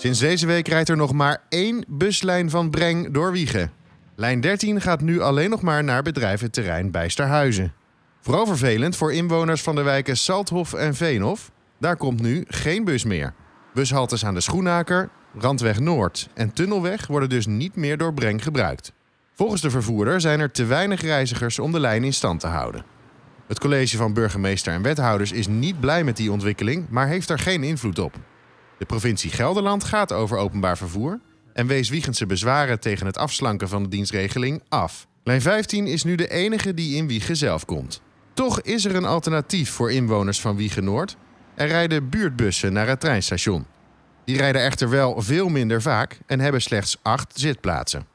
Sinds deze week rijdt er nog maar 1 buslijn van Breng door Wijchen. Lijn 13 gaat nu alleen nog maar naar bedrijventerrein Bijsterhuizen. Vooral vervelend voor inwoners van de wijken Salthof en Veenhof. Daar komt nu geen bus meer. Bushaltes aan de Schoenaker, Randweg Noord en Tunnelweg worden dus niet meer door Breng gebruikt. Volgens de vervoerder zijn er te weinig reizigers om de lijn in stand te houden. Het college van burgemeester en wethouders is niet blij met die ontwikkeling, maar heeft er geen invloed op. De provincie Gelderland gaat over openbaar vervoer en wees Wiechense bezwaren tegen het afslanken van de dienstregeling af. Lijn 15 is nu de enige die in Wijchen zelf komt. Toch is er een alternatief voor inwoners van Wijchen Noord. Er rijden buurtbussen naar het treinstation. Die rijden echter wel veel minder vaak en hebben slechts 8 zitplaatsen.